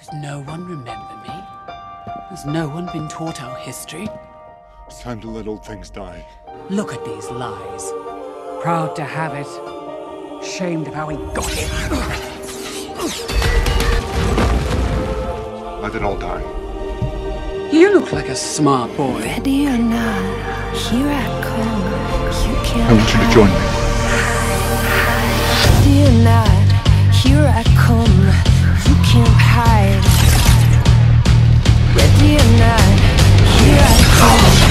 Does no one remember me? Has no one been taught our history? It's time to let old things die. Look at these lies. Proud to have it. Ashamed of how we got it. Let it all die. You look like a smart boy. Ready or not, here I come. You can't I want you to join me. Ready or not, here I come. You can't hide. Ready or not, here I come.